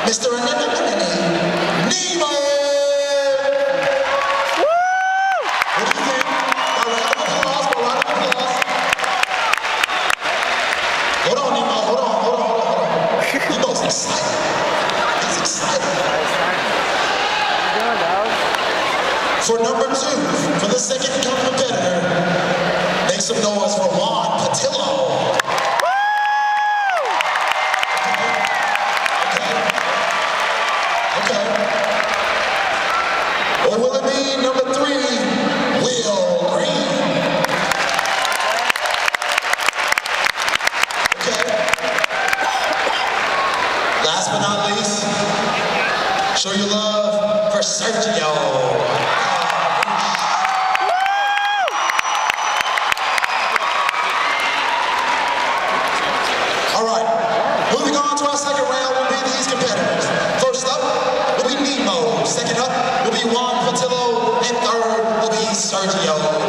Mr. Nemo! What do you think? A round of applause, a round of applause. Hold on, Nemo, hold on. Nemo's excited. He's excited. For number 2, for the second competitor, make some noise for Pattillo. Or will it be number 3, Will Green? Okay. Last but not least, show your love for Sergio. All right, moving on to our second round will be these competitors. First up will be Nemo. Second up will be Pattillo, and third will be Sergio.